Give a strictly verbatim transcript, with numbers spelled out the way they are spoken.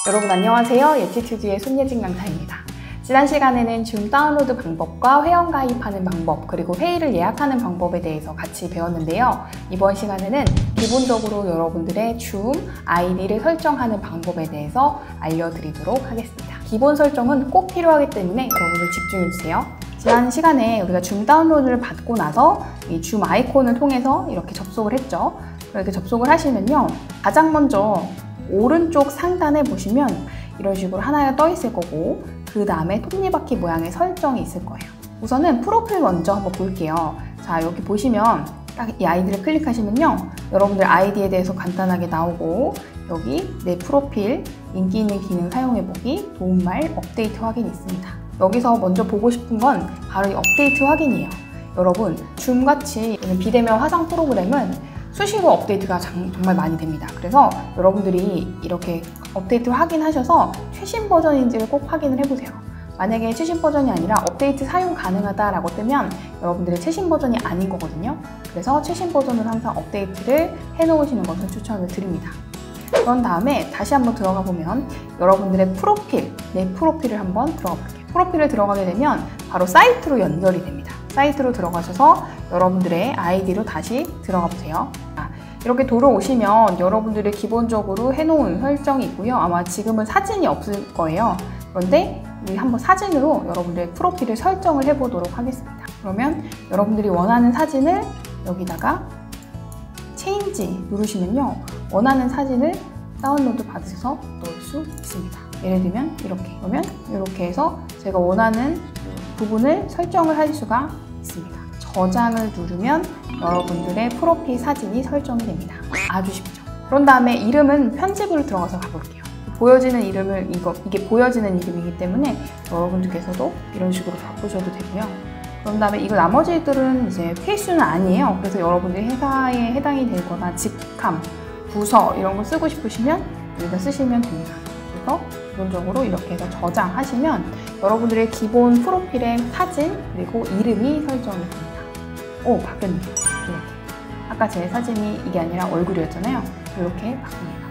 여러분 안녕하세요. 예티튜드의 손예진 강사입니다. 지난 시간에는 줌 다운로드 방법과 회원 가입하는 방법, 그리고 회의를 예약하는 방법에 대해서 같이 배웠는데요. 이번 시간에는 기본적으로 여러분들의 줌 아이디를 설정하는 방법에 대해서 알려드리도록 하겠습니다. 기본 설정은 꼭 필요하기 때문에 여러분들 집중해주세요. 지난 시간에 우리가 줌 다운로드를 받고 나서 이 줌 아이콘을 통해서 이렇게 접속을 했죠. 이렇게 접속을 하시면요, 가장 먼저 오른쪽 상단에 보시면 이런 식으로 하나가 떠 있을 거고, 그 다음에 톱니바퀴 모양의 설정이 있을 거예요. 우선은 프로필 먼저 한번 볼게요. 자, 여기 보시면 딱 이 아이디를 클릭하시면요, 여러분들 아이디에 대해서 간단하게 나오고, 여기 내 프로필, 인기 있는 기능 사용해보기, 도움말, 업데이트 확인이 있습니다. 여기서 먼저 보고 싶은 건 바로 이 업데이트 확인이에요. 여러분, 줌같이 비대면 화상 프로그램은 수시로 업데이트가 정말 많이 됩니다. 그래서 여러분들이 이렇게 업데이트 확인하셔서 최신 버전인지를 꼭 확인을 해보세요. 만약에 최신 버전이 아니라 업데이트 사용 가능하다라고 뜨면 여러분들의 최신 버전이 아닌 거거든요. 그래서 최신 버전으로 항상 업데이트를 해놓으시는 것을 추천을 드립니다. 그런 다음에 다시 한번 들어가 보면 여러분들의 프로필, 내 프로필을 한번 들어가 볼게요. 프로필을 들어가게 되면 바로 사이트로 연결이 됩니다. 사이트로 들어가셔서 여러분들의 아이디로 다시 들어가 보세요. 이렇게 들어오시면 여러분들이 기본적으로 해놓은 설정이 있고요. 아마 지금은 사진이 없을 거예요. 그런데 우리 한번 사진으로 여러분들의 프로필을 설정을 해보도록 하겠습니다. 그러면 여러분들이 원하는 사진을 여기다가 체인지 누르시면요, 원하는 사진을 다운로드 받으셔서 넣을 수 있습니다. 예를 들면 이렇게, 그러면 이렇게 해서 제가 원하는 부분을 설정을 할 수가 있습니다. 저장을 누르면 여러분들의 프로필 사진이 설정이 됩니다. 아주 쉽죠? 그런 다음에 이름은 편집으로 들어가서 가볼게요. 보여지는 이름을, 이거, 이게 보여지는 이름이기 때문에 여러분들께서도 이런 식으로 바꾸셔도 되고요. 그런 다음에 이거 나머지들은 이제 필수는 아니에요. 그래서 여러분들이 회사에 해당이 되거나 직함, 부서 이런 거 쓰고 싶으시면 여기다 쓰시면 됩니다. 그래서 기본적으로 이렇게 해서 저장하시면 여러분들의 기본 프로필의 사진 그리고 이름이 설정이 됩니다. 오, 바뀌었네요. 이렇게. 아까 제 사진이 이게 아니라 얼굴이었잖아요. 이렇게 바뀝니다.